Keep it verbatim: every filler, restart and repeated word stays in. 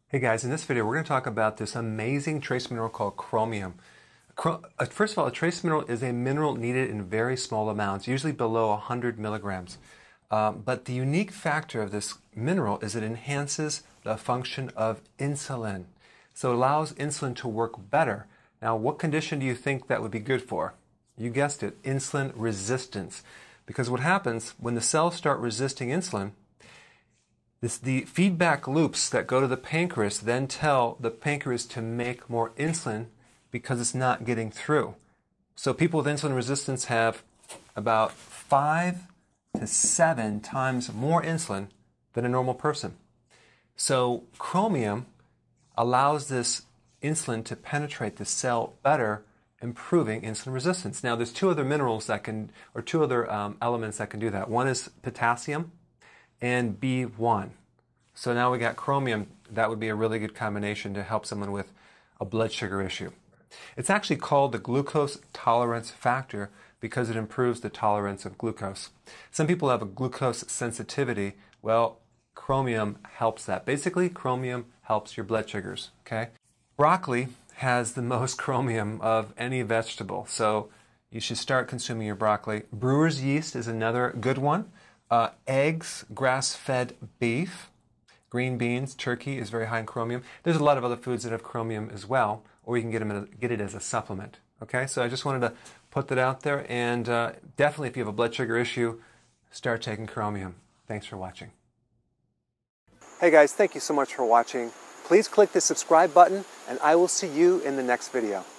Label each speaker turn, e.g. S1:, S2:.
S1: Hey guys, in this video we're going to talk about this amazing trace mineral called chromium. Chro uh, first of all, a trace mineral is a mineral needed in very small amounts, usually below one hundred milligrams. Um, but the unique factor of this mineral is it enhances the function of insulin. So it allows insulin to work better. Now, what condition do you think that would be good for? You guessed it, insulin resistance. Because what happens when the cells start resisting insulin, This, the feedback loops that go to the pancreas then tell the pancreas to make more insulin because it's not getting through. So people with insulin resistance have about five to seven times more insulin than a normal person. So chromium allows this insulin to penetrate the cell better, improving insulin resistance. Now there's two other minerals that can, or two other um, elements that can do that. One is potassium and B one. So now we got chromium. That would be a really good combination to help someone with a blood sugar issue. It's actually called the glucose tolerance factor because it improves the tolerance of glucose. Some people have a glucose sensitivity. Well, chromium helps that. Basically, chromium helps your blood sugars, okay? Broccoli has the most chromium of any vegetable, so you should start consuming your broccoli. Brewer's yeast is another good one. Uh, eggs, grass-fed beef, green beans, turkey is very high in chromium. There's a lot of other foods that have chromium as well, or you can get, them a, get it as a supplement. Okay, so I just wanted to put that out there, and uh, definitely if you have a blood sugar issue, start taking chromium. Thanks for watching. Hey guys, thank you so much for watching. Please click the subscribe button, and I will see you in the next video.